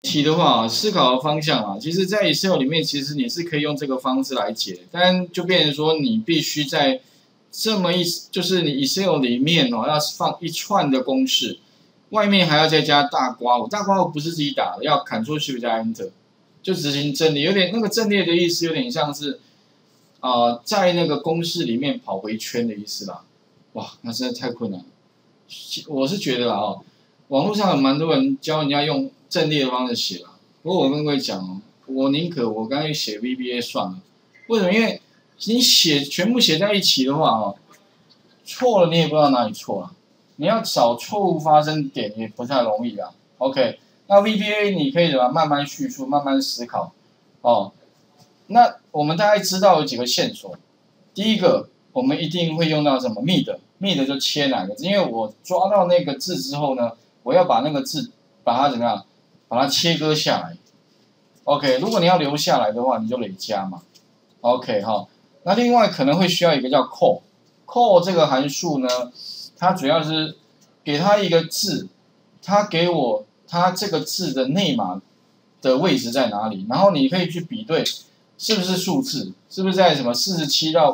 题的话，思考的方向啊，其实在 Excel 里面，其实你是可以用这个方式来解，但就变成说你必须在这么就是你 Excel 里面哦，要放一串的公式，外面还要再加大括弧，大括弧不是自己打的，要 Ctrl+Shift 加 Enter， 就执行阵列，有点那个阵列的意思，有点像是在那个公式里面跑回圈的意思啦。哇，那实在太困难了。我是觉得啦网络上有蛮多人教人家用阵列的方式写啦。不过我跟各位讲哦，我宁可我干脆写 VBA 算了。为什么？因为你全部写在一起的话错了你也不知道哪里错了。你要找错误发生点也不太容易啊。OK， 那 VBA 你可以怎么慢慢叙述，慢慢思考哦。那我们大概知道有几个线索。第一个，我们一定会用到什么 mid 就切哪个字，因为我抓到那个字之后呢，我要把那个字把它怎么样，把它切割下来。OK， 如果你要留下来的话，你就累加嘛。OK 哈，那另外可能会需要一个叫 call 这个函数呢，它主要是给它一个字，它给我它这个字的内码的位置在哪里，然后你可以去比对是不是数字，是不是在什么47到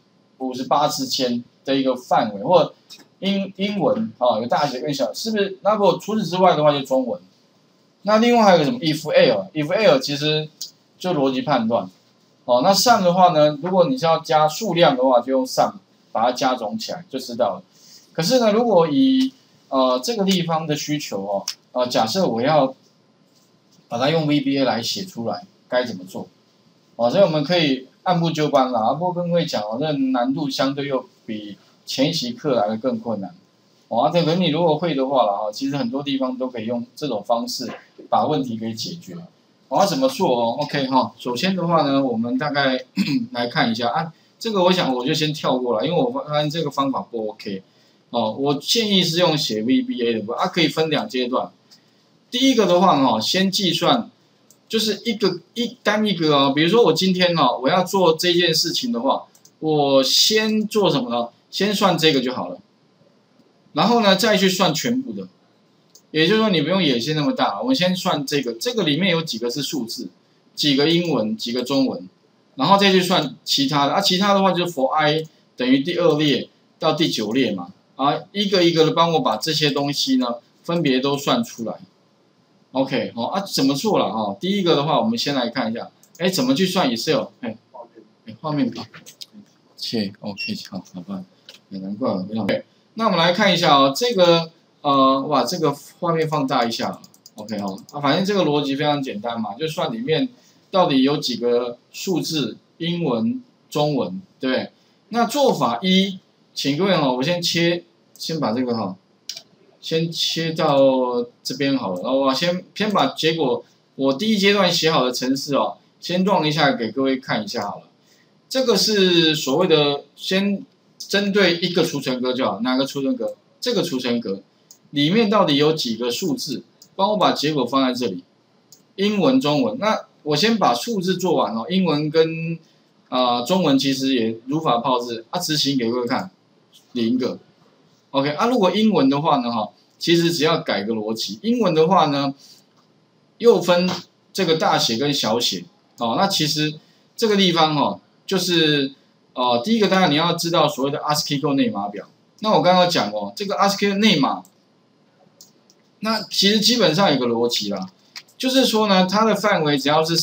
58之间的一个范围，或者英文有大写跟小，是不是？那如果除此之外的话，就中文。那另外还有个什么 if else 其实就逻辑判断。那 sum 的话呢，如果你是要加数量的话，就用 sum 把它加总起来就知道了。可是呢，如果以这个地方的需求假设我要把它用 VBA 来写出来，该怎么做？所以我们可以按部就班啦。不过跟各位讲这难度相对又比前一期课来的更困难。可能你如果会的话啦其实很多地方都可以用这种方式把问题给解决。怎么做？OK 首先的话呢，我们大概来看一下这个我想我就先跳过了，因为我发现这个方法不 OK。我建议是用写 VBA 的，可以分两阶段。第一个的话先计算，就是单一个比如说我今天我要做这件事情的话，我先做什么呢？先算这个就好了，然后呢再去算全部的。也就是说你不用野心那么大，我们先算这个里面有几个是数字，几个英文，几个中文，然后再去算其他的。其他的话就是 for i 等于第2列到第9列嘛，一个一个的帮我把这些东西呢分别都算出来。OK 怎么做了第一个的话，我们先来看一下，怎么去算 Excel？ 画面比切 OK 好吧，难怪我不知道。那我们来看一下这个。这个画面放大一下 ，OK 反正这个逻辑非常简单嘛，就算里面到底有几个数字，英文、中文，对不对？那做法一，请各位我先把这个先切到这边好了，然后我先把结果我第一阶段写好的程式先run一下给各位看一下好了。这个是所谓的先针对一个储存格就好，哪个储存格？这个储存格。里面到底有几个数字？帮我把结果放在这里，英文、中文。那我先把数字做完英文跟中文其实也如法炮制执行给各位看，0个。OK 如果英文的话呢其实只要改个逻辑。英文的话呢，又分这个大写跟小写。那其实这个地方就是第一个当然你要知道所谓的 ASCII code 内码表。那我刚刚讲这个 ASCII 内码。那其实基本上有个逻辑啦，就是说呢，它的范围只要是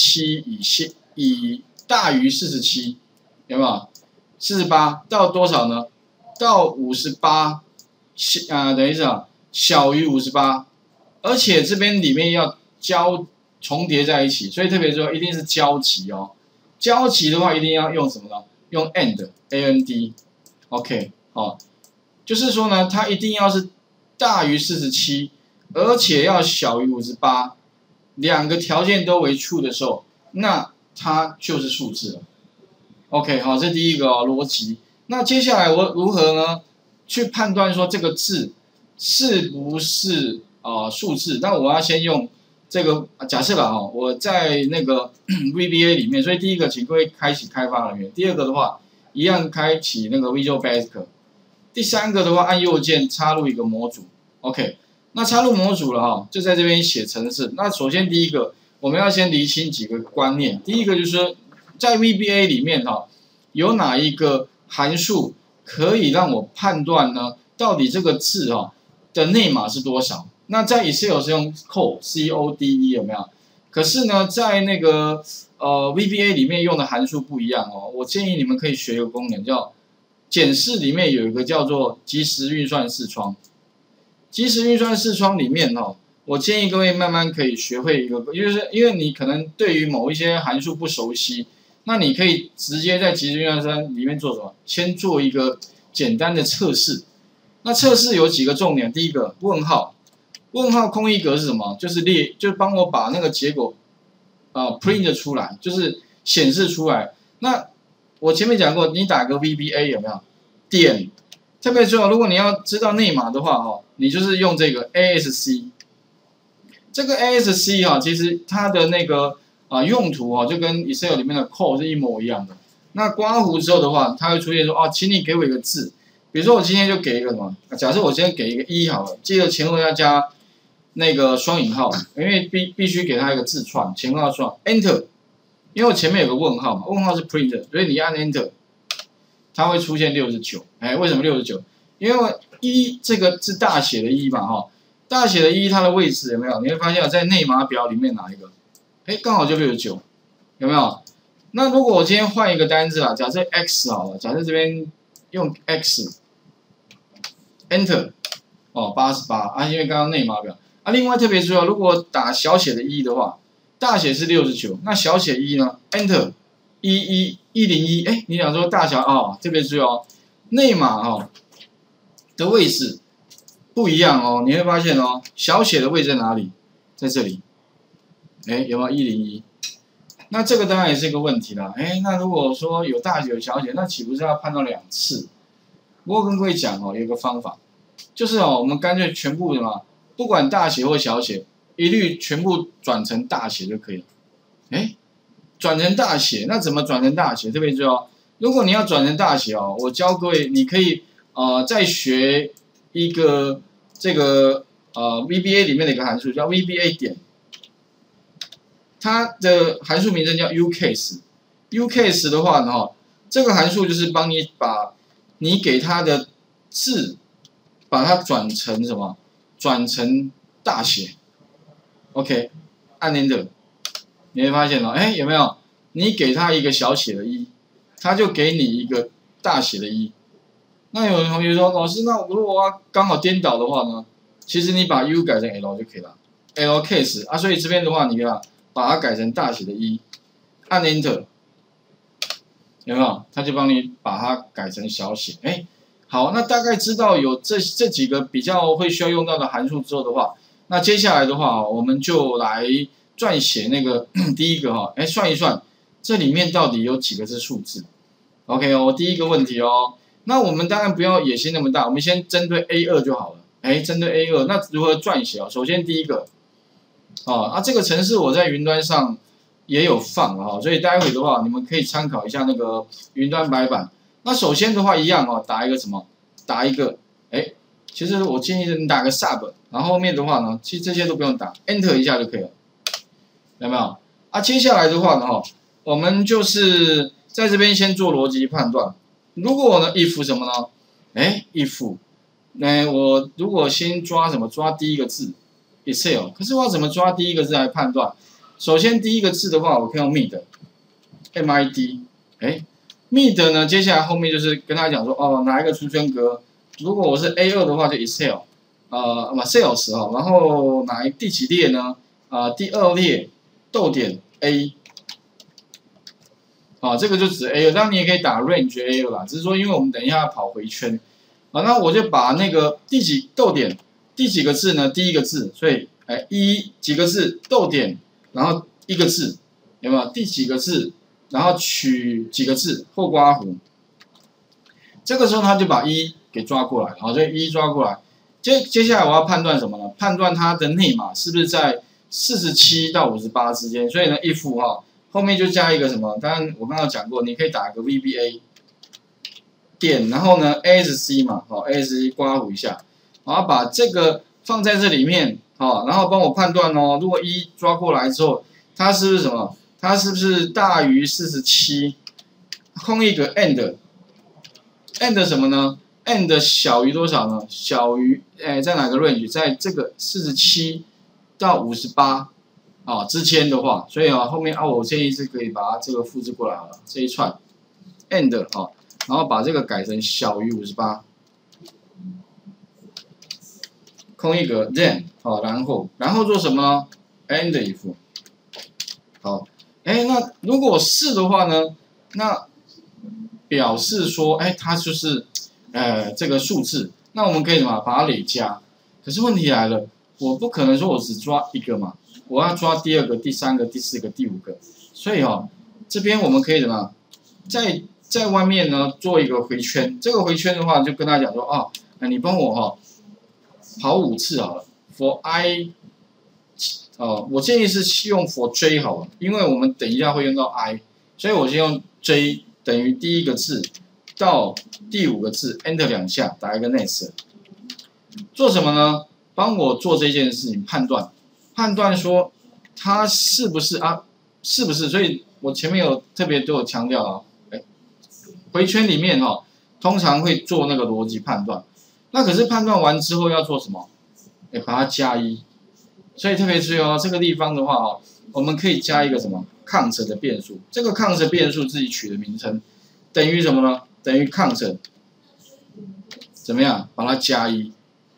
47以大于47，有没有？48到多少呢？到58，等于是小于58，而且这边里面要重叠在一起，所以特别说一定是交集交集的话一定要用什么呢？用 and，OK， 就是说呢，它一定要是大于47，而且要小于58，两个条件都为 true 的时候，那它就是数字了。OK， 这是第一个逻辑。那接下来我如何呢去判断说这个字是不是数字？那我要先用这个假设了我在那个VBA 里面，所以第一个请各位开启开发人员，第二个的话一样开启那个 Visual Basic。第三个的话，按右键插入一个模组 ，OK。 那插入模组了哈，就在这边写程式。那首先第一个，我们要先厘清几个观念。第一个就是说，在 VBA 里面哈，有哪一个函数可以让我判断呢？到底这个字哈的内码是多少？那在 Excel 是用 code 有没有？可是呢，在那个VBA 里面用的函数不一样哦。我建议你们可以学一个功能，叫检视里面有一个叫做即时运算视窗。即时运算视窗里面哦，我建议各位慢慢可以学会一个，就是因为你可能对于某一些函数不熟悉，那你可以直接在即时运算里面做什么？先做一个简单的测试。那测试有几个重点，第一个问号，问号空一格是什么？就是就帮我把那个结果print 出来，就是显示出来。那我前面讲过，你打个 VBA 有没有？点，特别重要，如果你要知道内码的话哦，你就是用这个 ASC。这个 ASC 哈，其实它的那个用途就跟 Excel 里面的 code 是一模一样的。那刮弧之后的话，它会出现说请你给我一个字。比如说我今天就给一个什么？假设我今天给一个1好了，记得前后要加那个双引号，因为必须给它一个字串，前后双 Enter， 因为我前面有个问号嘛，问号是 print， 所以你按 Enter， 它会出现69。为什么69？因为1这个是大写的1嘛哈，大写的1它的位置有没有？你会发现在内码表里面哪一个？刚好就69，有没有？那如果我今天换一个单字假设 X 好了，假设这边用 X。Enter， 88因为刚刚内码表另外特别注意如果打小写的1的话，大写是69，那小写1呢 ？Enter， 101，你想说大小特别注意内码的位置不一样你会发现小写的位置在哪里？在这里，有没有101？那这个当然也是一个问题啦，那如果说有大写有小写，那岂不是要判断2次？不过跟各位讲有一个方法，就是我们干脆全部不管大写或小写，一律全部转成大写就可以了。转成大写，那怎么转成大写？特别注意如果你要转成大写我教各位，你可以再学一个这个VBA 里面的一个函数，叫 VBA 点，它的函数名称叫 ucase。ucase 的话呢这个函数就是帮你把你给它的字，把它转成什么？转成大写。OK， 按 Enter， 你会发现有没有？你给它一个小写的1，它就给你一个大写的1。那有同学说，老师，那如果我刚好颠倒的话呢？其实你把 U 改成 L 就可以了 ，L case 所以这边的话，你把它改成大写的1，按 Enter。有没有？他就帮你把它改成小写。好，那大概知道有这几个比较会需要用到的函数之后的话，那接下来的话，我们就来撰写那个第一个算一算这里面到底有几个是数字。OK 第一个问题那我们当然不要野心那么大，我们先针对 A2 就好了。针对 A2， 那如何撰写首先第一个这个程式我在云端上也有放所以待会的话，你们可以参考一下那个云端白板。那首先的话，一样打一个什么？打一个其实我建议你打个 sub， 然后后面的话呢，其实这些都不用打 ，enter 一下就可以了，有没有？接下来的话呢我们就是在这边先做逻辑判断。如果呢 if 什么呢？if， 我如果先抓什么？抓第一个字 Excel， 可是我要怎么抓第一个字来判断？首先第一个字的话，我可以用 mid，mid 呢，接下来后面就是跟他讲说哪一个出圈格？如果我是 A2 的话，就 Excel， sales 然后第几列呢？第2列逗点 A， 这个就指 A2， 当然你也可以打 range A2 啦，只是说因为我们等一下要跑回圈，那我就把那个逗点第几个字呢？第一个字，所以几个字逗点。然后一个字，有没有？第几个字，然后取几个字后刮弧。这个时候他就把1给抓过来，所以1抓过来。接下来我要判断什么呢？判断它的内码是不是在47到58之间。所以呢 ，if 后面就加一个什么？当然我刚刚讲过，你可以打个 VBA 点，然后呢 ASC 嘛，ASC 刮弧一下，然后把这个放在这里面，好，然后帮我判断哦。如果一抓过来之后，它是不是什么？它是不是大于47？空一个 and 什么呢 ？and 小于多少呢？小于在哪个 range？ 在这个47到58啊之间的话，所以啊后面我建议是可以把它这个复制过来好了，这一串 and 然后把这个改成小于58，空一格 then 然后做什么呢 ？and if 好，那如果是的话呢，那表示说，它就是这个数字，那我们可以什么把它累加？可是问题来了，我不可能说我只抓一个嘛，我要抓第2个、第3个、第4个、第5个，所以这边我们可以什么，在外面呢做一个回圈，这个回圈的话就跟他讲说你帮我跑5次好了 ，for I。我建议是用 for j 好了，因为我们等一下会用到 I， 所以我先用 j 等于第1个字到第5个字 ，enter 2下，打一个 next。做什么呢？帮我做这件事情，判断说它是不是是不是？所以我前面有特别都有强调回圈里面通常会做那个逻辑判断。那可是判断完之后要做什么？把它加1。所以特别注意这个地方的话我们可以加一个什么 count 的变数，这个 count 变数自己取的名称，等于什么呢？等于 count 怎么样？把它加1，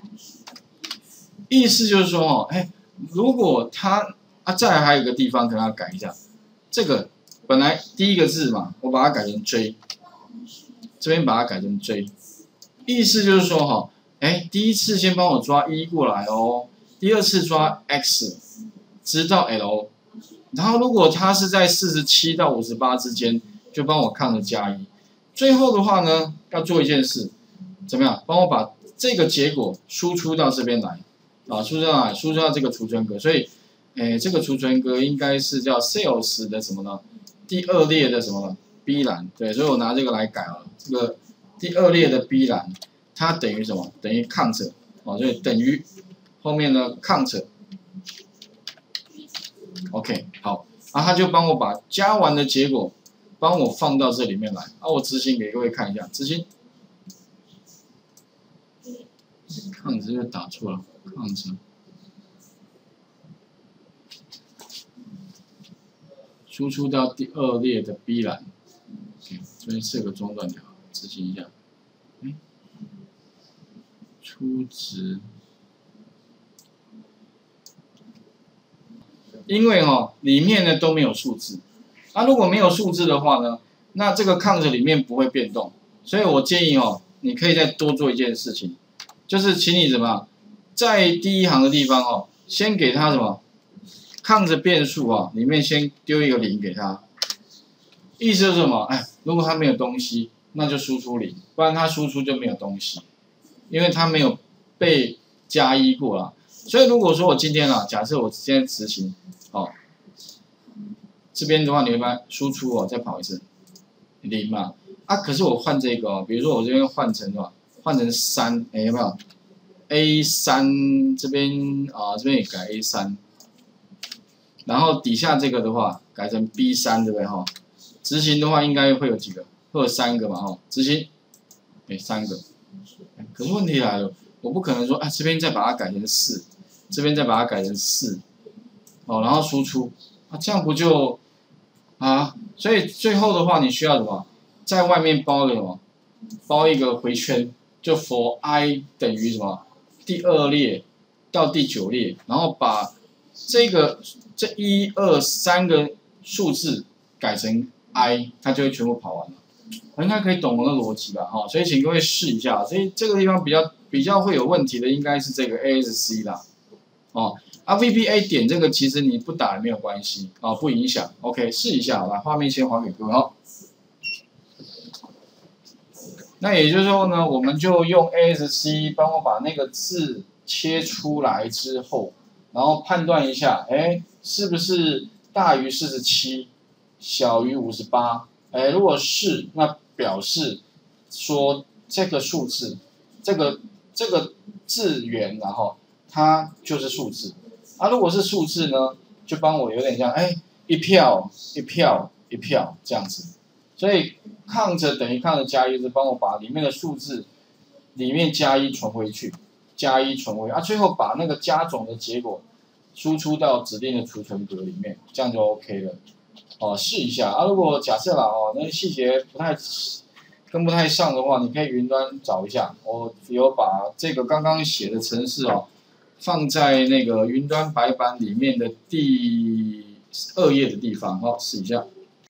意思就是说如果它再来还有一个地方可能要改一下，这个本来第1个字嘛，我把它改成 j， 这边把它改成 j， 意思就是说第一次先帮我抓1过来哦。第2次抓 x， 直到 l， 然后如果它是在47到58之间，就帮我count加1。最后的话呢，要做一件事，怎么样？帮我把这个结果输出到这边来，输出到哪里？输出到这个储存格。所以，这个储存格应该是叫 sales 的什么呢？第2列的什么呢 ？B 栏。对，所以我拿这个来改了。这个第2列的 B 栏，它等于什么？等于 count， 所以等于。后面呢 count， OK 好，他就帮我把加完的结果帮我放到这里面来，我执行给各位看一下，执行 count 就打错了 count， 输出到第2列的 B 栏 ，OK 这边设个中断条，执行一下，初值。因为里面呢都没有数字，如果没有数字的话呢，那这个 count 里面不会变动，所以我建议你可以再多做一件事情，就是请你怎么在第1行的地方先给它什么 count 变数里面先丢一个0给它，意思是什么？如果它没有东西，那就输出0，不然它输出就没有东西，因为它没有被加1过啦。所以如果说我今天假设我今天执行这边的话，你会把输出再跑一次0嘛？可是我换这个比如说我这边换成3，有没有 ？A3 这边这边也改 A3， 然后底下这个的话改成 B3， 对不对执行的话应该会有几个？会有3个嘛执行，3个。可是问题来了，我不可能说这边再把它改成4，这边再把它改成4，然后输出这样不就所以最后的话你需要什么？在外面包个什么？包一个回圈，就 for I 等于什么？第2列到第9列，然后把这1、2、3个数字改成 I， 它就会全部跑完了。应该可以懂我的逻辑吧？所以请各位试一下。所以这个地方比较会有问题的应该是这个 ASC 啦，VBA 点这个其实你不打也没有关系不影响。OK， 试一下，来画面先还给各位那也就是说呢，我们就用 ASC 帮我把那个字切出来之后，然后判断一下，是不是大于47，小于58？如果是，那表示说这个数字，这个字元，然后它就是数字。啊，如果是数字呢，就帮我有点像，哎，一票一票一票这样子。所以抗着等于抗着加一，就是帮我把里面的数字里面加一存回去，加一存回去啊，最后把那个加总的结果输出到指定的储存格里面，这样就 OK 了。哦，试一下啊。如果假设啦哦，那细节跟不太上的话，你可以云端找一下。我有把这个刚刚写的程式哦，放在那个云端白板里面的第2页的地方，好，试一下。